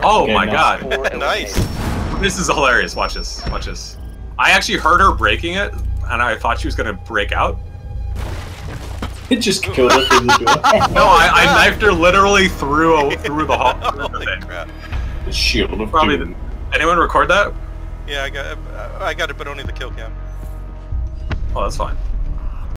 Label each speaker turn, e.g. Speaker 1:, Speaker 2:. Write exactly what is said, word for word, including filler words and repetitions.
Speaker 1: Oh
Speaker 2: Okay,
Speaker 1: my
Speaker 2: nice.
Speaker 1: god.
Speaker 3: Nice.
Speaker 1: This is hilarious. Watch this. Watch this. I actually heard her breaking it, and I thought she was gonna break out.
Speaker 2: It just killed her through the door.
Speaker 1: No, I, I knifed her literally through a, through the hall. Through the
Speaker 3: Holy
Speaker 1: thing.
Speaker 3: crap.
Speaker 2: The shield of
Speaker 1: Probably.
Speaker 2: doom.
Speaker 1: The, anyone record that?
Speaker 3: Yeah, I got, I got it, but only the kill cam.
Speaker 1: Oh, that's fine.